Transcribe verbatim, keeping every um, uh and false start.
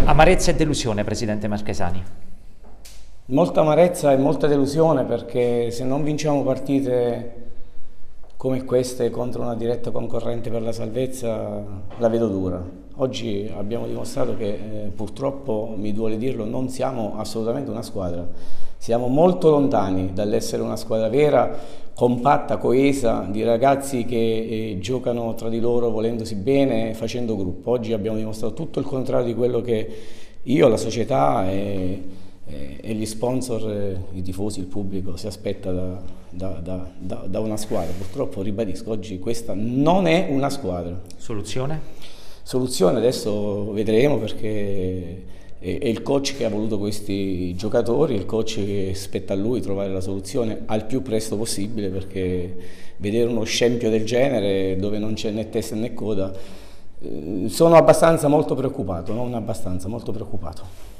Amarezza e delusione, Presidente Marchesani. Molta amarezza e molta delusione, perché se non vinciamo partite come queste contro una diretta concorrente per la salvezza la vedo dura. Oggi abbiamo dimostrato che eh, purtroppo, mi duole dirlo, non siamo assolutamente una squadra. Siamo molto lontani dall'essere una squadra vera, compatta, coesa, di ragazzi che eh, giocano tra di loro volendosi bene, facendo gruppo. Oggi abbiamo dimostrato tutto il contrario di quello che io, la società e, e, e gli sponsor, eh, i tifosi, il pubblico si aspetta da, da, da, da, da una squadra. Purtroppo, ribadisco, oggi questa non è una squadra. Soluzione? Soluzione adesso vedremo, perché è il coach che ha voluto questi giocatori, il coach che spetta a lui trovare la soluzione al più presto possibile, perché vedere uno scempio del genere dove non c'è né testa né coda, sono abbastanza molto preoccupato, non abbastanza, molto preoccupato.